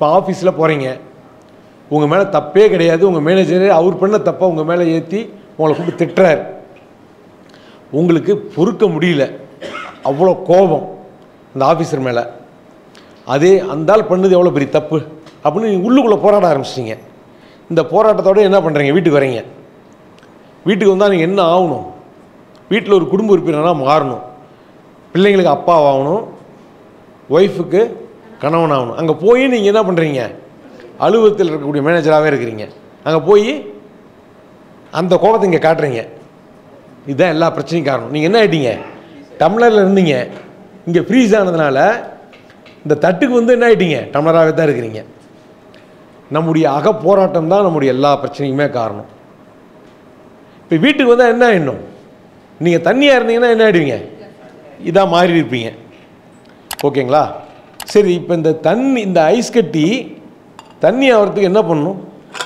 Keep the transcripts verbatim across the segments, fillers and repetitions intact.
இப்போ ஆஃபீஸில் போகிறீங்க, உங்கள் மேலே தப்பே கிடையாது, உங்கள் மேனேஜரே அவர் பண்ண தப்பை உங்கள் மேலே ஏற்றி உங்களை கூப்பிட்டு திட்டுறார். உங்களுக்கு பொறுக்க முடியல, அவ்வளோ கோபம் இந்த ஆஃபீஸர் மேலே. அதே அந்தால் பண்ணது எவ்வளோ பெரிய தப்பு அப்படின்னு நீங்கள் உள்ளுக்குள்ளே போராட ஆரம்பிச்சிட்டிங்க. இந்த போராட்டத்தோடு என்ன பண்ணுறீங்க, வீட்டுக்கு வரீங்க. வீட்டுக்கு வந்தால் நீங்கள் என்ன ஆகணும், வீட்டில் ஒரு குடும்ப உறுப்பினராக மாறணும், பிள்ளைங்களுக்கு அப்பா ஆகணும், ஒய்ஃபுக்கு கணவன் ஆகணும். அங்கே போய் நீங்கள் என்ன பண்ணுறீங்க, அலுவலகத்தில் இருக்கக்கூடிய மேனேஜராகவே இருக்கிறீங்க. அங்கே போய் அந்த கோபத்தை இங்கே காட்டுறீங்க. இதுதான் எல்லா பிரச்சனையும் காரணம். நீங்கள் என்ன ஆகிட்டீங்க, டம்ளரில் இருந்தீங்க, இங்கே ஃப்ரீஸ் ஆனதுனால இந்த தட்டுக்கு வந்து என்ன ஆகிட்டீங்க, டம்ளராகவே தான் இருக்கிறீங்க. நம்முடைய அக போராட்டம் தான் நம்முடைய எல்லா பிரச்சனைக்குமே காரணம். இப்போ வீட்டுக்கு வந்தால் என்ன ஆகிடணும், நீங்கள் தண்ணியாக இருந்தீங்கன்னா என்ன ஆகிடுவீங்க, இதாக மாறி இருப்பீங்க. ஓகேங்களா? சரி, இப்போ இந்த தண்ணி, இந்த ஐஸ் கட்டி தண்ணி ஆகிறதுக்கு என்ன பண்ணணும்,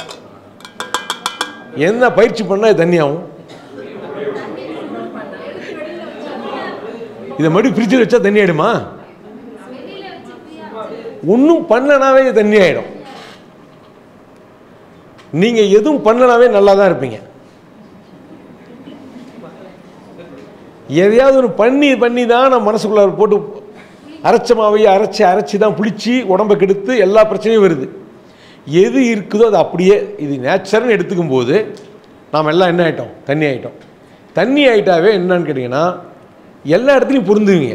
என்ன பயிற்சி பண்ணால் தண்ணி ஆகும்? இதை மறுபடியும் ஃப்ரிட்ஜில் வச்சா தண்ணி ஆகிடுமா? ஒன்றும் பண்ணனாவே தண்ணி ஆகிடும். நீங்கள் எதுவும் பண்ணனாவே நல்லா தான் இருப்பீங்க. எதையாவது ஒரு பண்ணி பண்ணி தான் நம்ம மனசுக்குள்ள போட்டு அரைச்சமாவே அரைச்சி அரைச்சி தான் புளிச்சு உடம்பை கெடுத்து எல்லா பிரச்சனையும் வருது. எது இருக்குதோ அது அப்படியே இது நேச்சர்னு எடுத்துக்கும் போது நாம் எல்லாம் என்ன ஆகிட்டோம், தண்ணி ஆகிட்டோம். தண்ணி ஆகிட்டாவே என்னன்னு கேட்டிங்கன்னா எல்லா இடத்துலையும் பொருந்துவீங்க.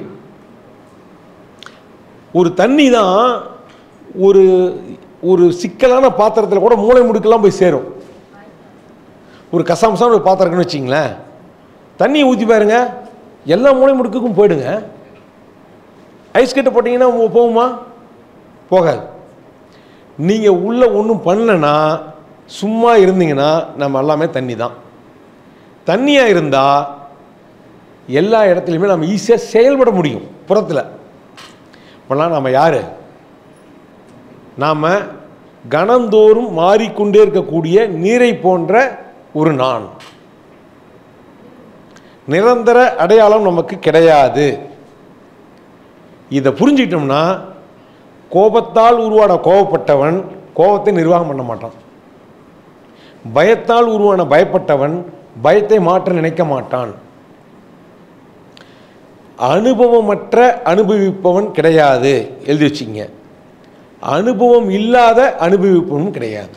ஒரு தண்ணி தான் ஒரு ஒரு சிக்கலான பாத்திரத்தில் கூட மூளை முடுக்கெல்லாம் போய் சேரும். ஒரு கசாமசான ஒரு பாத்திரம் இருக்குன்னு வச்சிங்களேன், தண்ணியை ஊற்றி பாருங்க, எல்லா மூளை முடுக்குக்கும் போயிடுங்க. ஐஸ் கட்டை போட்டிங்கன்னா போகுமா? போகாது. நீங்கள் உள்ளே ஒன்றும் பண்ணலன்னா, சும்மா இருந்தீங்கன்னா நம்ம எல்லாமே தண்ணி தான். தண்ணியாக இருந்தால் எல்லா இடத்துலையுமே நம்ம ஈஸியாக செயல்பட முடியும். புறத்தில் இப்போலாம் நம்ம யார், நாம் கணந்தோறும் மாறிக்கொண்டே இருக்கக்கூடிய நீரை போன்ற ஒரு நான். நிரந்தர அடையாளம் நமக்கு கிடையாது. இதை புரிஞ்சுக்கிட்டோம்னா கோபத்தால் உருவான கோபப்பட்டவன் கோபத்தை நிர்வாகம் பண்ண மாட்டான். பயத்தால் உருவான பயப்பட்டவன் பயத்தை மாற்ற நினைக்க மாட்டான். அனுபவமற்ற அனுபவிப்பவன் கிடையாது, எழுதி வச்சுங்க. அனுபவம் இல்லாத அனுபவிப்பவனும் கிடையாது.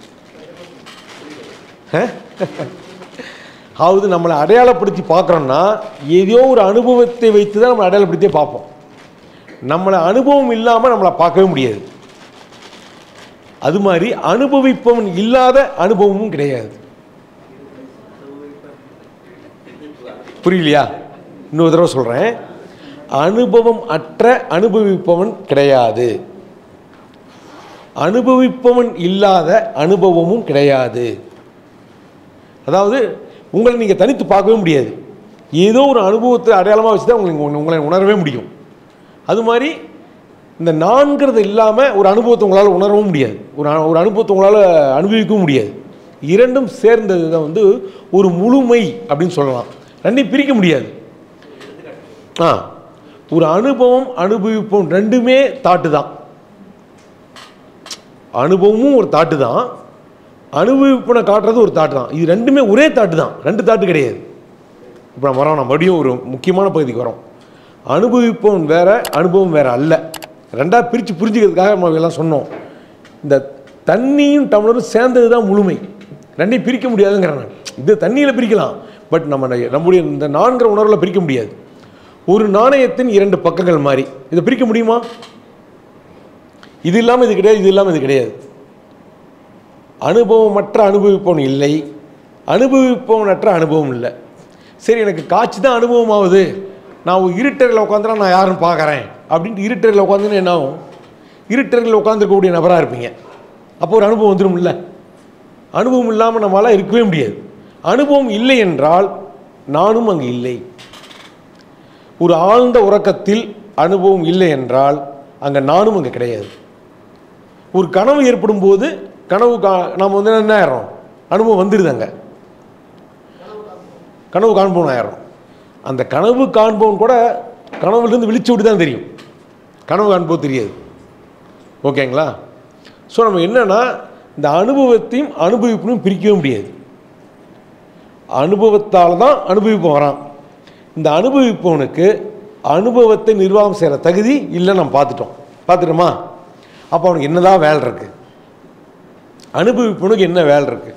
அதாவது நம்மளை அடையாளப்படுத்தி பார்க்குறோம்னா ஏதோ ஒரு அனுபவத்தை வைத்து தான் நம்மளை அடையாளப்படுத்தியே பார்ப்போம். நம்மளை அனுபவம் இல்லாமல் நம்மளை பார்க்கவே முடியாது. அது மாதிரி அனுபவிப்பவன் இல்லாத அனுபவமும் கிடையாது. புரியலையா? இன்னொரு தடவை சொல்கிறேன். அனுபவம் அற்ற அனுபவிப்பவன் கிடையாது. அனுபவிப்பவன் இல்லாத அனுபவமும் கிடையாது. அதாவது உங்களை நீங்கள் தனித்து பார்க்கவே முடியாது. ஏதோ ஒரு அனுபவத்தை அடையாளமாக வச்சு தான் உங்களுக்கு உங்களை உணரவே முடியும். அது மாதிரி இந்த நான்கிறது இல்லாமல் ஒரு அனுபவத்தை உங்களால் உணரவும் முடியாது. ஒரு ஒரு அனுபவத்தை உங்களால் அனுபவிக்கவும் முடியாது. இரண்டும் சேர்ந்தது தான் வந்து ஒரு முழுமை அப்படின்னு சொல்லலாம். ரெண்டையும் பிரிக்க முடியாது. ஆ ஒரு அனுபவம் அனுபவிப்போம் ரெண்டுமே தாட்டு தான். அனுபவமும் ஒரு தாட்டு தான், அனுபவிப்பனை காட்டுறது ஒரு தாட்டு தான். இது ரெண்டுமே ஒரே தாட்டு தான், ரெண்டு தாட்டு கிடையாது. இப்போ நம்ம வரோம், நம்ம மறுபடியும் ஒரு முக்கியமான பகுதிக்கு வரோம். அனுபவிப்பவன் வேற, அனுபவம் வேற அல்ல. ரெண்டாக பிரித்து புரிஞ்சுக்கிறதுக்காக நம்ம எல்லாம் சொன்னோம். இந்த தண்ணியும் டம்ளரும் சேர்ந்தது தான் முழுமை. ரெண்டையும் பிரிக்க முடியாதுங்கிறேன் நான். இது தண்ணியில் பிரிக்கலாம், பட் நம்ம நம்முடைய இந்த நான்கிற உணர்வில் பிரிக்க முடியாது. ஒரு நாணயத்தின் இரண்டு பக்கங்கள் மாதிரி இதை பிரிக்க முடியுமா? இது இல்லாமல் இது கிடையாது, இது இல்லாமல் இது கிடையாது. அனுபவமற்ற அனுபவிப்பவன் இல்லை, அனுபவிப்பவனற்ற அனுபவம் இல்லை. சரி, எனக்கு காட்சி தான் அனுபவம் ஆகுது, நான் ஒரு இருட்டறையில் உட்காந்துனா நான் யாருன்னு பார்க்குறேன் அப்படின்ட்டு இருட்டறையில் உட்காந்துன்னு என்ன ஆகும்? இருட்டறையில் உட்காந்துருக்கக்கூடிய நபராக இருப்பீங்க. அப்போ ஒரு அனுபவம் வந்துடும் இல்லை? அனுபவம் இல்லாமல் நம்மளால் இருக்கவே முடியாது. அனுபவம் இல்லை என்றால் நானும் அங்கே இல்லை. ஒரு ஆழ்ந்த உறக்கத்தில் அனுபவம் இல்லை என்றால் அங்கே நானும் அங்கே கிடையாது. ஒரு கனவு ஏற்படும் போது கனவு கா நாம் வந்து என்ன ஆயிடுறோம்? அனுபவம் வந்துடுது. அங்கே கனவு காண்பவன் ஆயிடுறோம். அந்த கனவு காண்பவன் கூட கனவுலேருந்து விழிச்சு விட்டு தான் தெரியும், கனவு காண்போது தெரியாது. ஓகேங்களா? ஸோ நம்ம என்னென்னா இந்த அனுபவத்தையும் அனுபவிப்பையும் பிரிக்கவே முடியாது. அனுபவத்தால் தான் அனுபவிப்போம் வரான். இந்த அனுபவிப்பவனுக்கு அனுபவத்தை நிர்வாகம் செய்கிற தகுதி இல்லை. நம்ம பார்த்துட்டோம் பார்த்துட்டோமா? அப்போ அவனுக்கு என்னதான் வேலை இருக்குது? அனுபவிப்பவனுக்கு என்ன வேலை இருக்குது?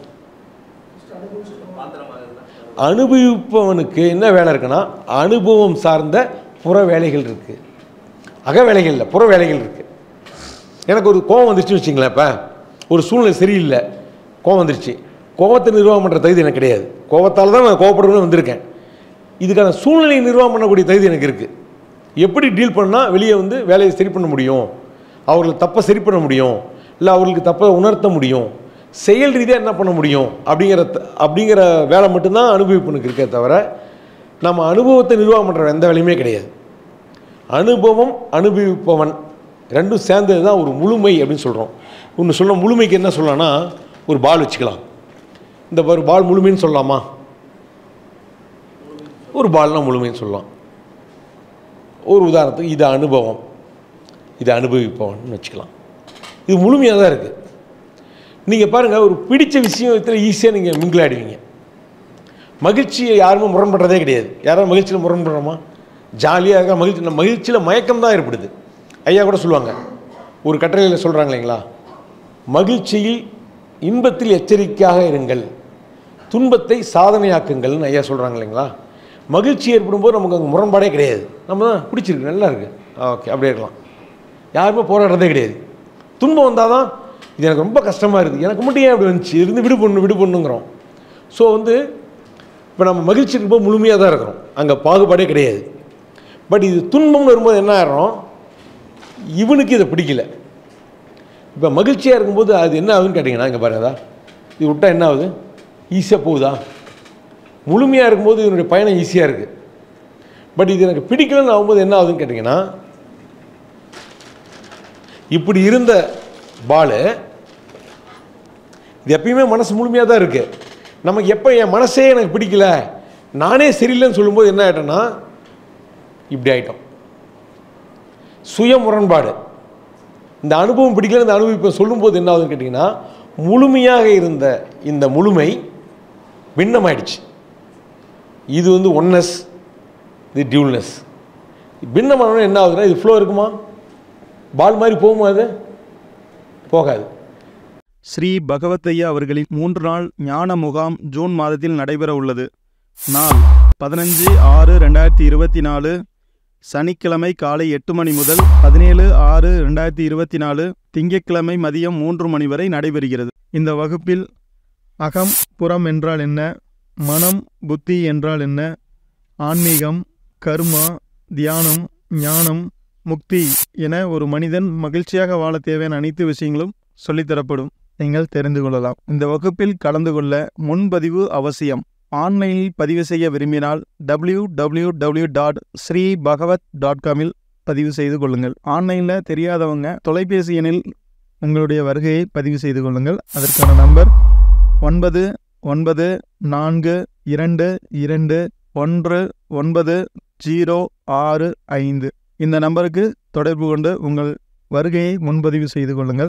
அனுபவிப்பவனுக்கு என்ன வேலை இருக்குன்னா அனுபவம் சார்ந்த புற வேலைகள் இருக்குது, அக வேலைகள் இல்லை, புற வேலைகள் இருக்குது. எனக்கு ஒரு கோவம் வந்துருச்சுன்னு வச்சிங்களேன். இப்போ ஒரு சூழ்நிலை சரியில்லை, கோவம் வந்துருச்சு. கோவத்தை நிர்வாகம் பண்ணுற தகுதி எனக்கு கிடையாது. கோவத்தால் தான் நான் கோவப்படுறேன்னு வந்திருக்கேன். இதுக்கான சூழ்நிலையை நிர்வாகம் பண்ணக்கூடிய தகுதி எனக்கு இருக்குது. எப்படி டீல் பண்ணால் வெளியே வந்து வேலையை சரி பண்ண முடியும், அவர்களுக்கு தப்பை சரி பண்ண முடியும், இல்லை அவர்களுக்கு தப்பை உணர்த்த முடியும், செயல் ரீதியாக என்ன பண்ண முடியும் அப்படிங்கிற அப்படிங்கிற வேலை மட்டும்தான் அனுபவிப்பனுக்கு இருக்கே தவிர நம்ம அனுபவத்தை நிர்வாகம் பண்ணுற எந்த வேலையுமே கிடையாது. அனுபவம் அனுபவிப்பவன் ரெண்டும் சேர்ந்தது தான் ஒரு முழுமை அப்படின்னு சொல்கிறோம். ஒன்று சொல்ல முழுமைக்கு என்ன சொல்லலாம்னா ஒரு பால் வச்சுக்கலாம். இந்த ஒரு பால் முழுமைன்னு சொல்லலாமா? ஒரு பால்னால் முழுமைன்னு சொல்லலாம். ஒரு உதாரணத்துக்கு இது அனுபவம், இது அனுபவிப்பவன் வச்சுக்கலாம். இது முழுமையாக தான் இருக்குது. நீங்கள் பாருங்கள், ஒரு பிடிச்ச விஷயத்தில் ஈஸியாக நீங்கள் மிங்கிள் ஆகிடுவீங்க. மகிழ்ச்சியை யாருமே முரண்படுறதே கிடையாது. யாராவது மகிழ்ச்சியில் முரண்படுறோமா? ஜாலியாக இருக்க மகிழ்ச்சி மகிழ்ச்சியில் மயக்கம் தான் ஏற்படுது. ஐயா கூட சொல்லுவாங்க, ஒரு கட்டுரையில் சொல்கிறாங்க இல்லைங்களா, மகிழ்ச்சியில் இன்பத்தில் எச்சரிக்கையாக இருங்கள், துன்பத்தை சாதனையாக்குங்கள்னு ஐயா சொல்கிறாங்க இல்லைங்களா. மகிழ்ச்சி ஏற்படும் போது நமக்கு அங்கே முரண்பாடே கிடையாது. நம்ம தான் பிடிச்சிருக்கு, நல்லா இருக்குது, ஓகே அப்படியே இருக்கலாம், யாருமே போராடுறதே கிடையாது. துன்பம் வந்தால் தான் இது எனக்கு ரொம்ப கஷ்டமாக இருக்குது, எனக்கு மட்டும் ஏன் அப்படி வந்துச்சு, இருந்து விடு பண்ணு விடு பண்ணுங்கிறோம். ஸோ வந்து இப்போ நம்ம மகிழ்ச்சி இருக்கும்போது முழுமையாக தான் இருக்கிறோம், அங்கே பாகுபாடே கிடையாது. பட் இது துன்பம்னு வரும்போது என்ன ஆகிறோம், இவனுக்கு இதை பிடிக்கல. இப்போ மகிழ்ச்சியாக இருக்கும்போது அது என்ன ஆகுதுன்னு கேட்டிங்கன்னா, இங்கே பாருங்கதா, இது விட்டால் என்ன ஆகுது, ஈஸியாக போகுதா? முழுமையாக இருக்கும்போது இதனுடைய பயணம் ஈஸியாக இருக்குது. பட் இது எனக்கு பிடிக்கலன்னு ஆகும்போது என்ன ஆகுதுன்னு கேட்டிங்கன்னா, இப்படி இருந்த பாலு இது எப்பயுமே மனசு முழுமையாக தான் இருக்குது. நமக்கு எப்போ என் மனசே எனக்கு பிடிக்கல, நானே சரியில்லைன்னு சொல்லும்போது என்ன ஆகிட்டோன்னா இப்படி ஆகிட்டோம். சுய முரண்பாடு. இந்த அனுபவம் பிடிக்கல, இந்த அனுபவிப்பை சொல்லும்போது என்ன ஆகுதுன்னு கேட்டிங்கன்னா, முழுமையாக இருந்த இந்த முழுமை பின்னமாயிடுச்சு. இது வந்து ஒன்னஸ், இது டியூல்னஸ். பின்னமான என்ன ஆகுதுன்னா, இது ஃப்ளோ இருக்குமா? பால் மாதிரி போகுமா? அது போகாது. ஸ்ரீ பகவத்தையா அவர்களின் மூன்று நாள் ஞான முகாம் ஜூன் மாதத்தில் நடைபெற உள்ளது. நாள் பதினஞ்சு ஆறு ரெண்டாயிரத்தி இருபத்தி நாலு, சனிக்கிழமை காலை எட்டு மணி முதல் பதினேழு ஆறு ரெண்டாயிரத்தி இருபத்தி நாலு திங்கட்கிழமை மதியம் மூன்று மணி வரை நடைபெறுகிறது. இந்த வகுப்பில் அகம் புறம் என்றால் என்ன, மனம் புத்தி என்றால் என்ன, ஆன்மீகம், கர்மா, தியானம், ஞானம், முக்தி என ஒரு மனிதன் மகிழ்ச்சியாக வாழ தேவையான அனைத்து விஷயங்களும் சொல்லித்தரப்படும். நீங்கள் தெரிந்து கொள்ளலாம். இந்த வகுப்பில் கலந்து கொள்ள முன்பதிவு அவசியம். ஆன்லைனில் பதிவு செய்ய விரும்பினால் W W W dot Shri Bhagavat dot காமில் பதிவு செய்து கொள்ளுங்கள். ஆன்லைனில் தெரியாதவங்க தொலைபேசி எண்ணில் உங்களுடைய வருகையை பதிவு செய்து கொள்ளுங்கள். அதற்கான நம்பர் ஒன்பது ஒன்பது நான்கு இரண்டு இரண்டு ஒன்று ஒன்பது ஜீரோ ஆறு ஐந்து. இந்த நம்பருக்கு தொடர்பு கொண்டு உங்கள் வருகையை முன்பதிவு செய்து கொள்ளுங்கள்.